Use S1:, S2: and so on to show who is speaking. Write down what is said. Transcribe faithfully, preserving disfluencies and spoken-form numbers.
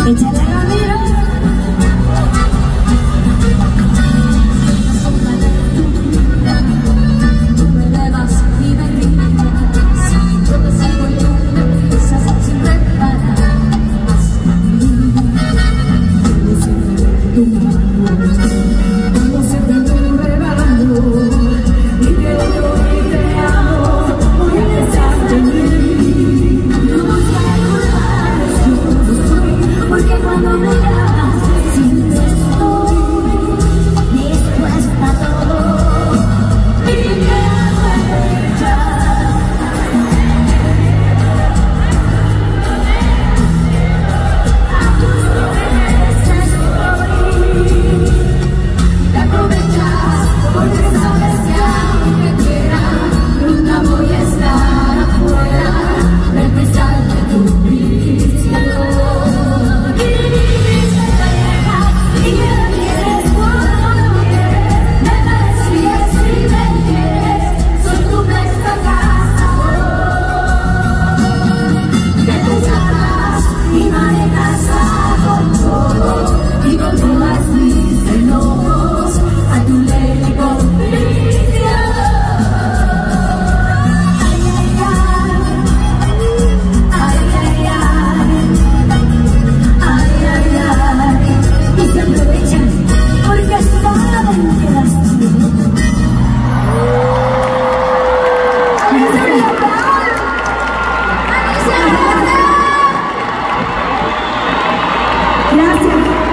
S1: Échale Ramiro. Tú me elevas y me gritas, yo te sigo y tú me pisas sin reparar. Más a mí, yo siempre tu mano, yo siempre tu regalo, y te odio y te amo, voy a besarte en mí. No voy a culpar, yo no soy, porque cuando me llamas siempre estoy dispuesta a todo y me aguanta. A tus pies estoy, te aprovechas porque sabes que aunque quiera nunca voy a estar afuera del cristal de tu visión. Y viniste tan lejos y me quieres cuando no quieres, me parecías y me quieres, soy tu nuestra casa. Que tú sacas y manejas a control y controlas mis enojos a tu ley y convicción. Ay, ay, ay, ay, ay, ay, ay, ay, y se aprovechan porque saben que las quiero. Gracias.